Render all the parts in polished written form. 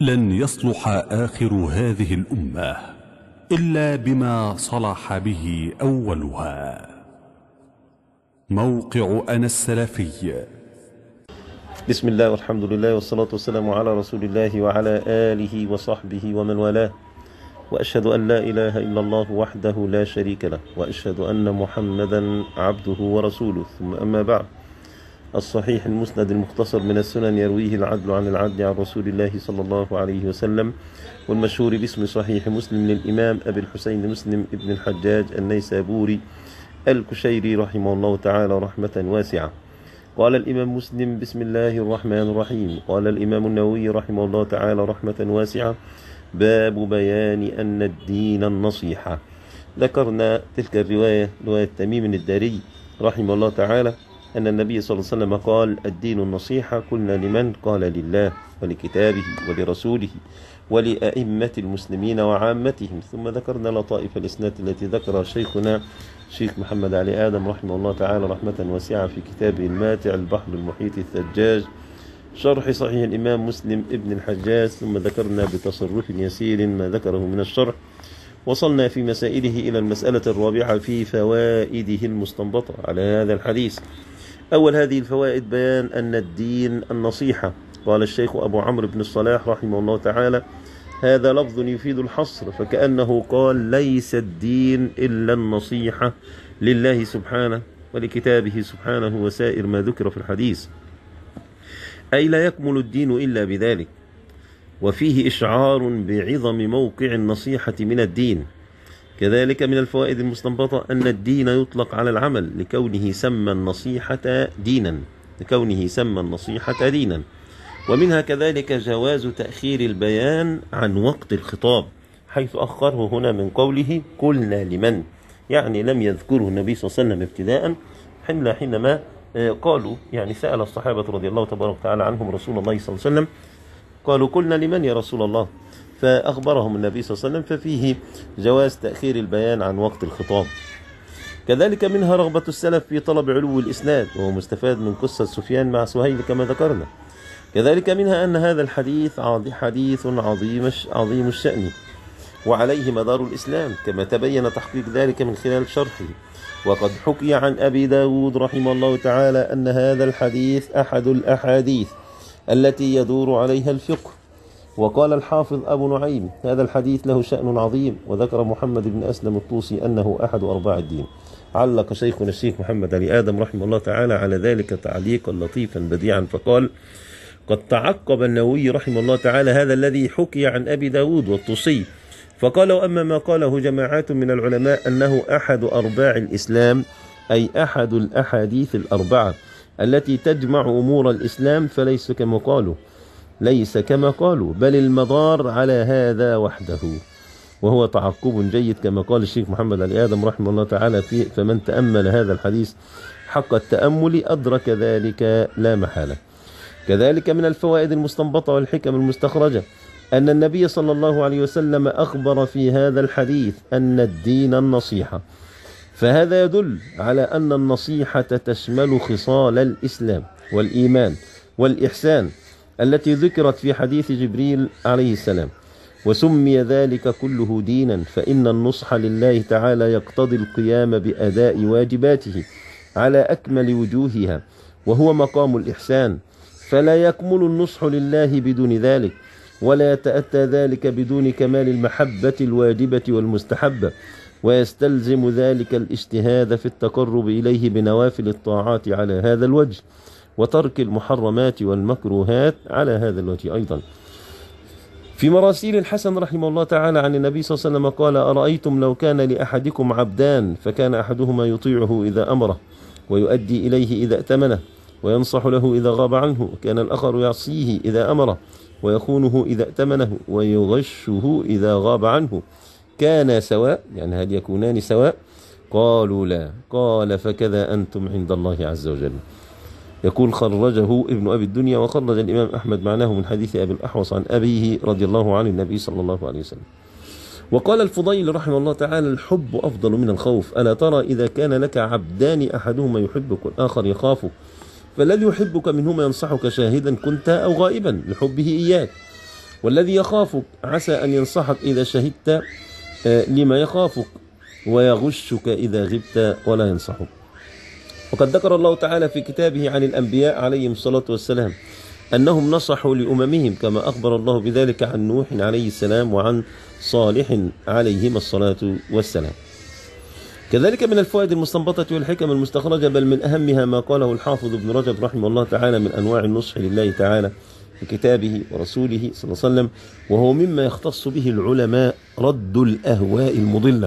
لن يصلح آخر هذه الأمة إلا بما صلح به أولها. موقع أنا السلفي. بسم الله والحمد لله والصلاة والسلام على رسول الله وعلى آله وصحبه ومن والاه، وأشهد أن لا إله إلا الله وحده لا شريك له، وأشهد أن محمدا عبده ورسوله. ثم أما بعد، الصحيح المسند المختصر من السنن يرويه العدل عن العدل عن رسول الله صلى الله عليه وسلم، والمشهور باسم صحيح مسلم للإمام أبي الحسين مسلم ابن الحجاج النيسابوري الكشيري رحمه الله تعالى رحمة واسعة. قال الإمام مسلم: بسم الله الرحمن الرحيم. قال الإمام النووي رحمه الله تعالى رحمة واسعة: باب بيان أن الدين النصيحة. ذكرنا تلك الرواية، رواية تميم الداري رحمه الله تعالى، أن النبي صلى الله عليه وسلم قال: الدين النصيحة. قلنا: لمن؟ قال: لله ولكتابه ولرسوله ولأئمة المسلمين وعامتهم. ثم ذكرنا لطائف الإسناد التي ذكرها شيخنا الشيخ محمد علي آدم رحمه الله تعالى رحمة واسعة في كتابه الماتع البحر المحيط الثجاج شرح صحيح الإمام مسلم ابن الحجاج. ثم ذكرنا بتصرف يسير ما ذكره من الشرح. وصلنا في مسائله إلى المسألة الرابعة في فوائده المستنبطة على هذا الحديث. أول هذه الفوائد: بيان أن الدين النصيحة. قال الشيخ أبو عمرو بن الصلاح رحمه الله تعالى: هذا لفظ يفيد الحصر، فكأنه قال: ليس الدين إلا النصيحة لله سبحانه ولكتابه سبحانه وسائر ما ذكر في الحديث، أي لا يكمل الدين إلا بذلك. وفيه إشعار بعظم موقع النصيحة من الدين. كذلك من الفوائد المستنبطة أن الدين يطلق على العمل لكونه سمى النصيحة دينا. ومنها كذلك جواز تأخير البيان عن وقت الخطاب، حيث أخره هنا من قوله: قلنا لمن، يعني لم يذكره النبي صلى الله عليه وسلم ابتداء حينما قالوا، يعني سأل الصحابة رضي الله تبارك وتعالى عنهم رسول الله صلى الله عليه وسلم، قالوا: قلنا لمن يا رسول الله؟ فأخبرهم النبي صلى الله عليه وسلم، ففيه جواز تأخير البيان عن وقت الخطاب. كذلك منها رغبة السلف في طلب علو الإسناد، وهو مستفاد من قصة سفيان مع سهيل كما ذكرنا. كذلك منها أن هذا الحديث حديث عظيم الشأن، وعليه مدار الإسلام، كما تبين تحقيق ذلك من خلال شرحه. وقد حكي عن أبي داود رحمه الله تعالى أن هذا الحديث أحد الأحاديث التي يدور عليها الفقه. وقال الحافظ أبو نعيم: هذا الحديث له شأن عظيم. وذكر محمد بن أسلم الطوسي أنه أحد أرباع الدين. علق شيخنا الشيخ محمد علي آدم رحمه الله تعالى على ذلك تعليقا لطيفا بديعا، فقال: قد تعقب النووي رحمه الله تعالى هذا الذي حكي عن أبي داود والطوسي، فقال: وأما ما قاله جماعات من العلماء أنه أحد أرباع الإسلام، أي أحد الأحاديث الأربعة التي تجمع أمور الإسلام، فليس كما قالوا، بل المدار على هذا وحده. وهو تعقب جيد كما قال الشيخ محمد علي آدم رحمه الله تعالى فيه: فمن تأمل هذا الحديث حق التأمل أدرك ذلك لا محالة. كذلك من الفوائد المستنبطة والحكم المستخرجة أن النبي صلى الله عليه وسلم أخبر في هذا الحديث أن الدين النصيحة، فهذا يدل على أن النصيحة تشمل خصال الإسلام والإيمان والإحسان التي ذكرت في حديث جبريل عليه السلام. وسمي ذلك كله دينا، فإن النصح لله تعالى يقتضي القيام بأداء واجباته على أكمل وجوهها، وهو مقام الإحسان، فلا يكمل النصح لله بدون ذلك، ولا يتأتى ذلك بدون كمال المحبة الواجبة والمستحبة، ويستلزم ذلك الاجتهاد في التقرب إليه بنوافل الطاعات على هذا الوجه، وترك المحرمات والمكروهات على هذا الوجه أيضا. في مراسيل الحسن رحمه الله تعالى عن النبي صلى الله عليه وسلم قال: أرأيتم لو كان لأحدكم عبدان، فكان أحدهما يطيعه إذا أمره، ويؤدي إليه إذا ائتمنه، وينصح له إذا غاب عنه، وكان الآخر يعصيه إذا أمره، ويخونه إذا ائتمنه، ويغشه إذا غاب عنه، كان سواء؟ يعني هل يكونان سواء؟ قالوا: لا. قال: فكذا أنتم عند الله عز وجل. يقول: خرجه ابن أبي الدنيا، وخرج الإمام أحمد معناه من حديث أبي الأحوص عن أبيه رضي الله عن النبي صلى الله عليه وسلم. وقال الفضيل رحمه الله تعالى: الحب أفضل من الخوف. ألا ترى إذا كان لك عبدان أحدهما يحبك والآخر يخافك، فالذي يحبك منهما ينصحك شاهدا كنت أو غائبا لحبه إياك، والذي يخافك عسى أن ينصحك إذا شهدت لما يخافك، ويغشك إذا غبت ولا ينصحك. وقد ذكر الله تعالى في كتابه عن الأنبياء عليهم الصلاة والسلام أنهم نصحوا لأممهم، كما أخبر الله بذلك عن نوح عليه السلام وعن صالح عليهما الصلاة والسلام. كذلك من الفوائد المستنبطة والحكم المستخرجة، بل من أهمها ما قاله الحافظ ابن رجب رحمه الله تعالى من أنواع النصح لله تعالى في كتابه ورسوله صلى الله عليه وسلم، وهو مما يختص به العلماء: رد الأهواء المضلة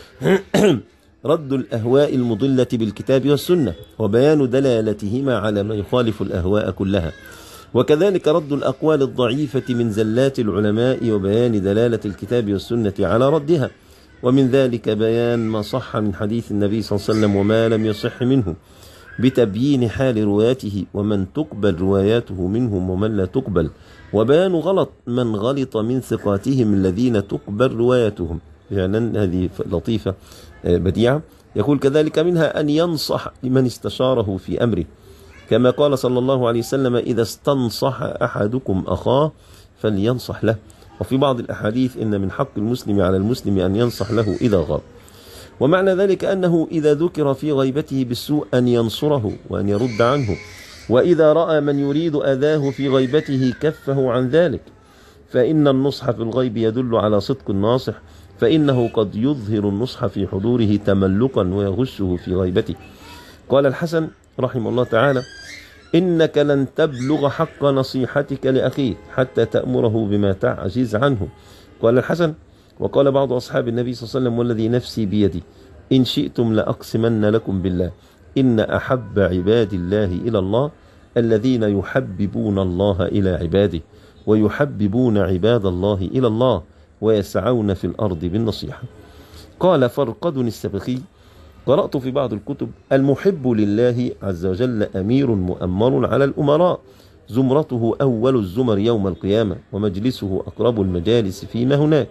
رد الأهواء المضلة بالكتاب والسنة، وبيان دلالتهما على ما يخالف الأهواء كلها، وكذلك رد الأقوال الضعيفة من زلات العلماء، وبيان دلالة الكتاب والسنة على ردها. ومن ذلك بيان ما صح من حديث النبي صلى الله عليه وسلم وما لم يصح منه، بتبيين حال روايته ومن تقبل رواياته منهم ومن لا تقبل، وبيان غلط من غلط من ثقاتهم الذين تقبل رواياتهم. فعلا هذه لطيفة بديعة. يقول كذلك منها أن ينصح لمن استشاره في أمره، كما قال صلى الله عليه وسلم: إذا استنصح أحدكم أخاه فلينصح له. وفي بعض الأحاديث: إن من حق المسلم على المسلم أن ينصح له إذا غاب. ومعنى ذلك أنه إذا ذكر في غيبته بالسوء أن ينصره وأن يرد عنه، وإذا رأى من يريد أذاه في غيبته كفه عن ذلك، فإن النصح في الغيب يدل على صدق الناصح، فإنه قد يظهر النصح في حضوره تملقا ويغشه في غيبته. قال الحسن رحمه الله تعالى: إنك لن تبلغ حق نصيحتك لأخيك حتى تأمره بما تعجز عنه. قال الحسن: وقال بعض أصحاب النبي صلى الله عليه وسلم: والذي نفسي بيدي إن شئتم لأقسمن لكم بالله إن أحب عباد الله إلى الله الذين يحببون الله إلى عباده ويحببون عباد الله إلى الله ويسعون في الأرض بالنصيحة. قال فرقد السبخي: قرأت في بعض الكتب: المحب لله عز وجل أمير مؤمر على الأمراء، زمرته أول الزمر يوم القيامة، ومجلسه أقرب المجالس فيما هناك،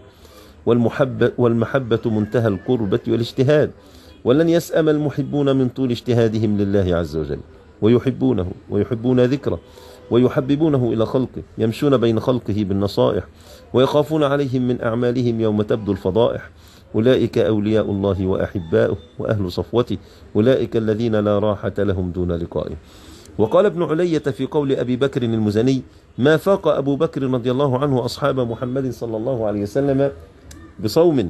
والمحبة منتهى القربة والاجتهاد، ولن يسأم المحبون من طول اجتهادهم لله عز وجل، ويحبونه ويحبون ذكره ويحببونه إلى خلقه، يمشون بين خلقه بالنصائح، ويخافون عليهم من أعمالهم يوم تبدو الفضائح. أولئك أولياء الله وأحباؤه وأهل صفوته، أولئك الذين لا راحة لهم دون لقائه. وقال ابن علية في قول أبي بكر المزني: ما فاق أبو بكر رضي الله عنه أصحاب محمد صلى الله عليه وسلم بصوم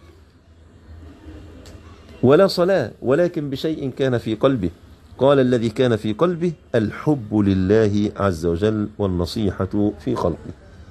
ولا صلاة، ولكن بشيء كان في قلبه. قال: الذي كان في قلبه الحب لله عز وجل والنصيحة في خلقه.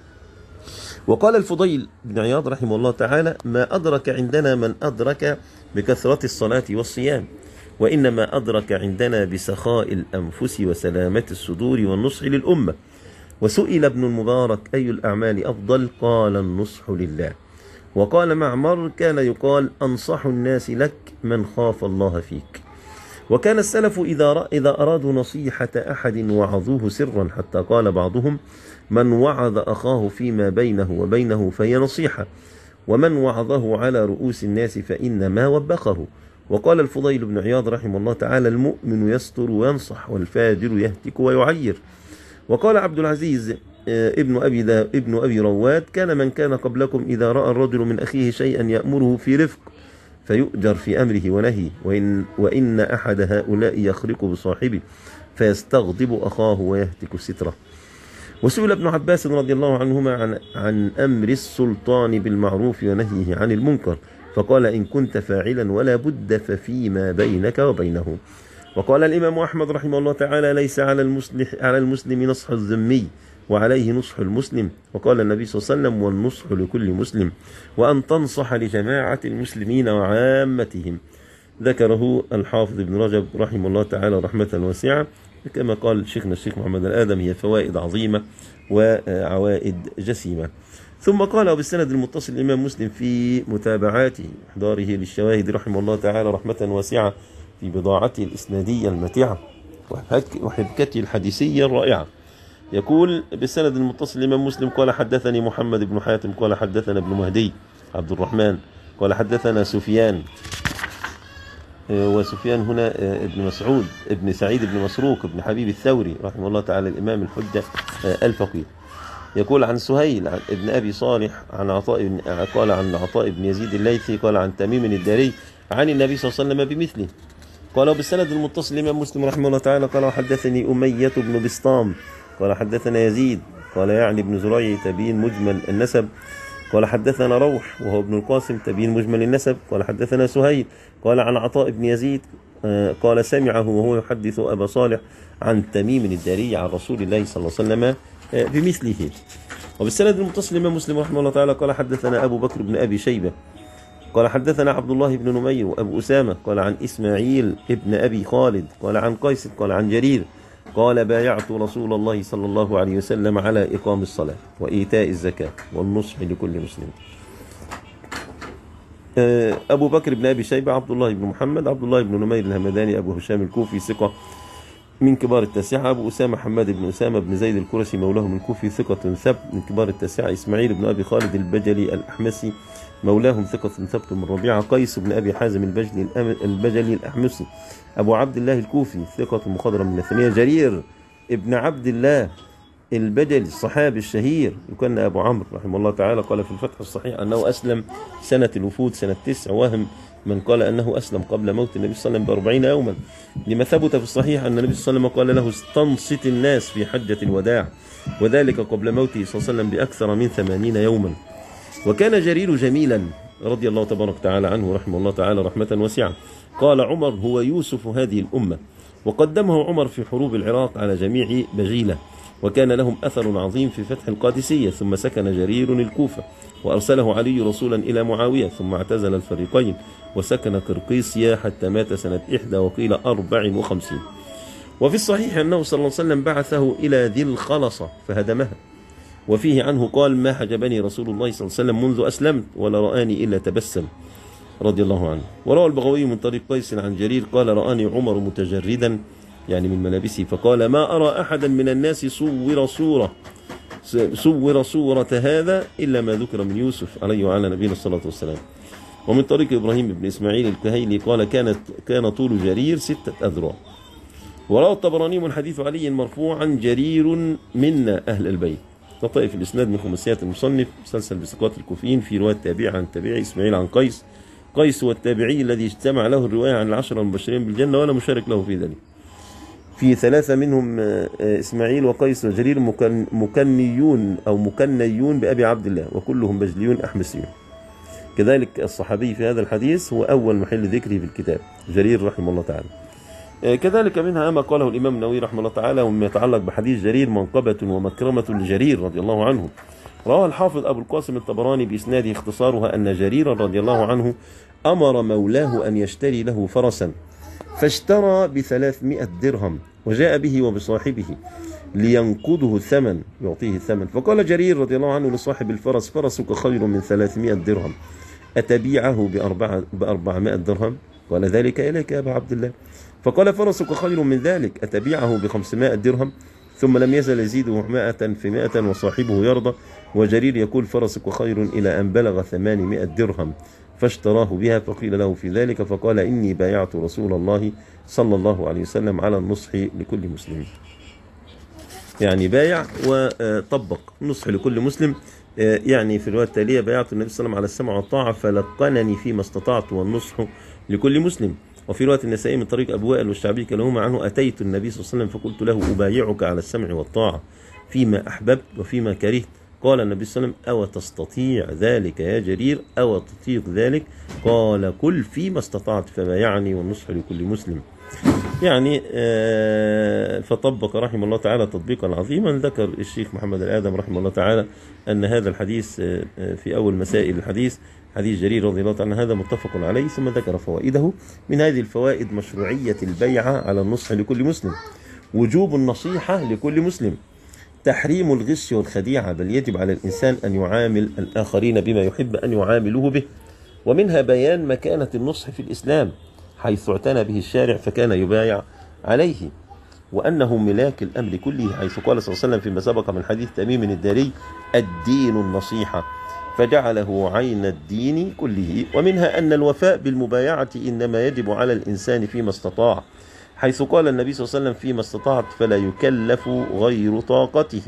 وقال الفضيل بن عياض رحمه الله تعالى: ما أدرك عندنا من أدرك بكثرة الصلاة والصيام، وإنما أدرك عندنا بسخاء الأنفس وسلامة الصدور والنصح للأمة. وسئل ابن المبارك: أي الأعمال أفضل؟ قال: النصح لله. وقال معمر: كان يقال: أنصح الناس لك من خاف الله فيك. وكان السلف إذا أرادوا نصيحة أحد وعظوه سرا، حتى قال بعضهم: من وعظ أخاه فيما بينه وبينه فهي نصيحة، ومن وعظه على رؤوس الناس فإنما وبخه. وقال الفضيل بن عياض رحمه الله تعالى: المؤمن يستر وينصح، والفاجر يهتك ويعير. وقال عبد العزيز ابن أبي رواد: كان من كان قبلكم إذا رأى الرجل من أخيه شيئا يأمره في رفق فيؤجر في أمره ونهيه، وإن أحد هؤلاء يخرق بصاحبه فيستغضب أخاه ويهتك ستره. وسئل ابن عباس رضي الله عنهما عن أمر السلطان بالمعروف ونهيه عن المنكر، فقال: إن كنت فاعلا ولا بد ففيما بينك وبينه. وقال الإمام أحمد رحمه الله تعالى: ليس على المسلم نصح الذمي، وعليه نصح المسلم. وقال النبي صلى الله عليه وسلم: والنصح لكل مسلم، وأن تنصح لجماعة المسلمين وعامتهم. ذكره الحافظ ابن رجب رحمه الله تعالى رحمة واسعة. كما قال شيخنا الشيخ محمد الآدم: هي فوائد عظيمة وعوائد جسيمة. ثم قال بالسند المتصل الإمام مسلم في متابعاته إحضاره للشواهد رحمه الله تعالى رحمة واسعة في بضاعته الإسنادية المتيعة وحبكته الحديثية الرائعة. يقول بالسند المتصل الإمام مسلم: قال حدثني محمد بن حاتم قال حدثنا ابن مهدي عبد الرحمن قال حدثنا سفيان، وسفيان هنا ابن مسعود ابن سعيد بن مسروق ابن حبيب الثوري رحمه الله تعالى الإمام الحجة الفقيه. يقول عن سهيل ابن أبي صالح عن قال عن عطاء بن يزيد الليثي قال عن تميم الداري عن النبي صلى الله عليه وسلم بمثله. قال بالسند المتصل الإمام مسلم رحمه الله تعالى قال وحدثني أمية بن بسطام قال حدثنا يزيد قال يعني ابن زريع تبين مجمل النسب قال حدثنا روح وهو ابن القاسم تبين مجمل النسب قال حدثنا سهيل قال عن عطاء بن يزيد قال سمعه وهو يحدث أبا صالح عن تميم الداري عن رسول الله صلى الله عليه وسلم بمثله. وبالسند المتصل الإمام مسلم رحمه الله تعالى قال حدثنا أبو بكر بن أبي شيبة قال حدثنا عبد الله بن نمير وأبو أسامة قال عن إسماعيل ابن أبي خالد قال عن قيس قال عن جرير قال بايعت رسول الله صلى الله عليه وسلم على إقام الصلاة وإيتاء الزكاة والنصح لكل مسلم. أبو بكر بن أبي شيبة عبد الله بن محمد عبد الله بن نمير الهمداني أبو هشام الكوفي ثقة من كبار التاسعة. أبو أسامة حماد بن أسامة بن زيد القرشي مولاه من كوفي ثقة ثبت من كبار التاسعة. إسماعيل بن أبي خالد البجلي الأحمسي مولاهم ثقة ثبت من ربيعة. قيس بن أبي حازم البجلي الأحمسي أبو عبد الله الكوفي ثقة مخضرم من الثانية. جرير ابن عبد الله البجلي الصحابي الشهير يكن أبو عمرو رحمه الله تعالى قال في الفتح الصحيح أنه أسلم سنة الوفود سنة 9 وهم من قال أنه أسلم قبل موت النبي صلى الله عليه وسلم ب40 يوما لما ثبت في الصحيح أن النبي صلى الله عليه وسلم قال له استنصت الناس في حجة الوداع وذلك قبل موته صلى الله عليه وسلم بأكثر من 80 يوما. وكان جرير جميلا رضي الله تبارك تعالى عنه رحمه الله تعالى رحمة واسعة. قال عمر هو يوسف هذه الأمة وقدمه عمر في حروب العراق على جميع بجيلة وكان لهم أثر عظيم في فتح القادسية. ثم سكن جرير الكوفة وأرسله علي رسولا إلى معاوية ثم اعتزل الفريقين وسكن قرقيسيا حتى مات سنة 1 وقيل 54. وفي الصحيح أنه صلى الله عليه وسلم بعثه إلى ذي الخلصة فهدمها وفيه عنه قال ما حجبني رسول الله صلى الله عليه وسلم منذ أسلمت ولا رآني إلا تبسم رضي الله عنه. وروى البغوي من طريق قيس عن جرير قال رآني عمر متجردا يعني من ملابسه فقال ما أرى أحدا من الناس صور صورة هذا إلا ما ذكر من يوسف عليه وعلى نبينا الصلاة والسلام. ومن طريق إبراهيم بن إسماعيل الكهيلي قال كان طول جرير 6 أذرع. وروى الطبراني من حديث علي مرفوعا جرير منا أهل البيت. طائف الإسناد من خماسيات المصنف مسلسل بثقات الكوفيين في رواية تابعي عن تابعي إسماعيل عن قيس والتابعي الذي اجتمع له الرواية عن 10 المبشرين بالجنة ولا مشارك له في ذلك. في 3 منهم إسماعيل وقيس وجرير مكنيون أو مكنيون بأبي عبد الله وكلهم بجليون أحمسيون. كذلك الصحابي في هذا الحديث هو أول محل ذكره في الكتاب جرير رحمه الله تعالى. كذلك منها ما قاله الإمام النووي رحمه الله تعالى ومما يتعلق بحديث جرير منقبة ومكرمة لجرير رضي الله عنه. رواه الحافظ أبو القاسم الطبراني بإسناده اختصارها أن جرير رضي الله عنه أمر مولاه أن يشتري له فرسا فاشترى ب300 درهم وجاء به وبصاحبه لينقضه الثمن يعطيه الثمن فقال جرير رضي الله عنه لصاحب الفرس فرسك خير من 300 درهم أتبيعه ب400 درهم قال ذلك إليك يا أبا عبد الله فقال فرسك خير من ذلك أتبيعه ب500 درهم ثم لم يزل يزيده 100 في 100 وصاحبه يرضى وجرير يقول فرسك خير إلى أن بلغ 800 درهم فاشتراه بها فقيل له في ذلك فقال إني بايعت رسول الله صلى الله عليه وسلم على النصح لكل مسلم. يعني بايع وطبق نصح لكل مسلم. يعني في الرواية التالية بايعت النبي صلى الله عليه وسلم على السمع والطاعة فلقنني فيما استطعت والنصح لكل مسلم. وفي رواية النسائي من طريق أبو وائل والشعبي كلاهما عنه أتيت النبي صلى الله عليه وسلم فقلت له أبايعك على السمع والطاعة فيما أحببت وفيما كرهت قال النبي صلى الله عليه وسلم أو تستطيع ذلك يا جرير أو تطيق ذلك قال كل فيما استطعت فبايعني والنصح لكل مسلم. يعني فطبق رحمه الله تعالى تطبيقا عظيما. ذكر الشيخ محمد الآدم رحمه الله تعالى أن هذا الحديث في أول مسائل الحديث حديث جرير رضي الله تعالى هذا متفق عليه ثم ذكر فوائده. من هذه الفوائد مشروعية البيعة على النصح لكل مسلم وجوب النصيحة لكل مسلم تحريم الغش والخديعة بل يجب على الإنسان أن يعامل الآخرين بما يحب أن يعاملوه به. ومنها بيان مكانة النصح في الإسلام حيث اعتنى به الشارع فكان يبايع عليه وأنه ملاك الأمر كله حيث قال صلى الله عليه وسلم فيما سبق من حديث تميم الداري الدين النصيحة فجعله عين الدين كله. ومنها أن الوفاء بالمبايعة إنما يجب على الإنسان فيما استطاع حيث قال النبي صلى الله عليه وسلم فيما استطعت فلا يكلف غير طاقته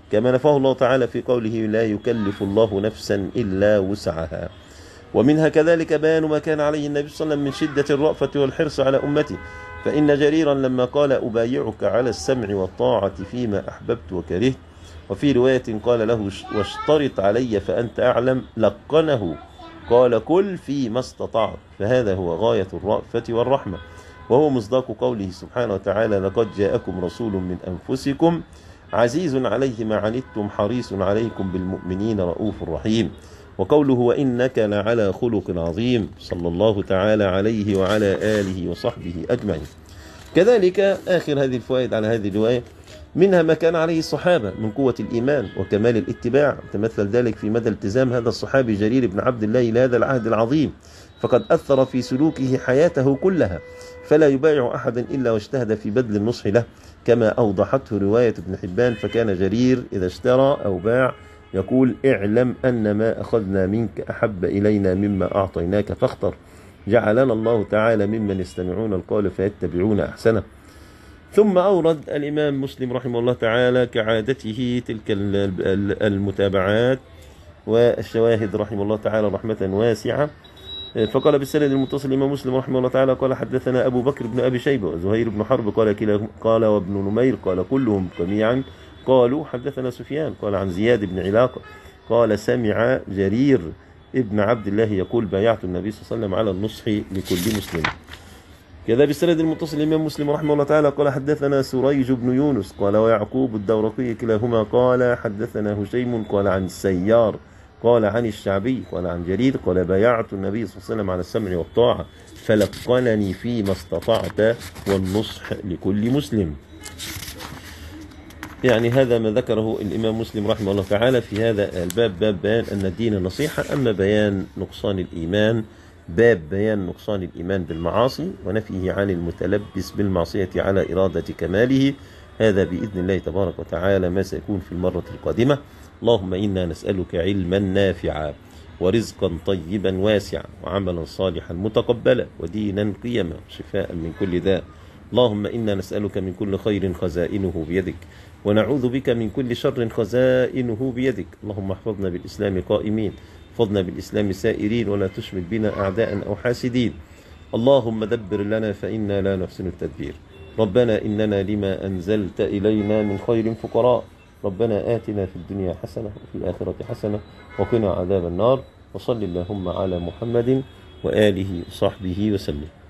كما نفاه الله تعالى في قوله لا يكلف الله نفسا إلا وسعها. ومنها كذلك بيان ما كان عليه النبي صلى الله عليه وسلم من شدة الرأفة والحرص على أمته، فإن جريرا لما قال أبايعك على السمع والطاعة فيما أحببت وكرهت، وفي رواية قال له واشترط علي فأنت أعلم، لقنه قال كل فيما استطعت، فهذا هو غاية الرأفة والرحمة، وهو مصداق قوله سبحانه وتعالى لقد جاءكم رسول من أنفسكم عزيز عليه ما عنتم حريص عليكم بالمؤمنين رؤوف رحيم. وقوله وإنك لعلى خلق عظيم، صلى الله تعالى عليه وعلى آله وصحبه أجمعين. كذلك آخر هذه الفوائد على هذه الرواية منها ما كان عليه الصحابة من قوة الإيمان وكمال الاتباع، تمثل ذلك في مدى التزام هذا الصحابي جرير بن عبد الله لهذا العهد العظيم، فقد أثر في سلوكه حياته كلها، فلا يبايع أحدا إلا واجتهد في بذل النصح له، كما أوضحته رواية ابن حبان، فكان جرير إذا اشترى أو باع يقول اعلم أن ما أخذنا منك أحب إلينا مما أعطيناك فاختر، جعلنا الله تعالى ممن يستمعون القول فيتبعون أحسنه. ثم أورد الإمام مسلم رحمه الله تعالى كعادته تلك المتابعات والشواهد رحمه الله تعالى رحمة واسعة، فقال بالسند المتصل الإمام مسلم رحمه الله تعالى قال حدثنا أبو بكر بن أبي شيبة وزهير بن حرب قال وابن نمير قال كلهم جميعا قالوا حدثنا سفيان قال عن زياد بن علاقة قال سمع جرير ابن عبد الله يقول بايعت النبي صلى الله عليه وسلم على النصح لكل مسلم. كذا بالسند المتصل الإمام مسلم رحمه الله تعالى قال حدثنا سريج بن يونس قال ويعقوب الدورقي كلاهما قال حدثنا هشيم قال عن السيار قال عن الشعبي قال عن جرير قال بايعت النبي صلى الله عليه وسلم على السمع والطاعة فلقنني فيما استطعت والنصح لكل مسلم. يعني هذا ما ذكره الإمام مسلم رحمه الله تعالى في هذا الباب، باب بيان أن الدين النصيحة. أما بيان نقصان الإيمان باب بيان نقصان الإيمان بالمعاصي ونفيه عن المتلبس بالمعصية على إرادة كماله، هذا بإذن الله تبارك وتعالى ما سيكون في المرة القادمة. اللهم إنا نسألك علما نافعا ورزقا طيبا واسعا وعملا صالحا متقبلا ودينا قيما شفاء من كل داء. اللهم إنا نسألك من كل خير خزائنه بيدك ونعوذ بك من كل شر خزائنه بيدك. اللهم احفظنا بالإسلام قائمين، احفظنا بالإسلام سائرين، ولا تشمت بنا أعداء أو حاسدين. اللهم دبر لنا فإنا لا نحسن التدبير. ربنا إننا لما أنزلت إلينا من خير فقراء. ربنا آتنا في الدنيا حسنة وفي الآخرة حسنة وقنا عذاب النار. وصل اللهم على محمد وآله وصحبه وسلم.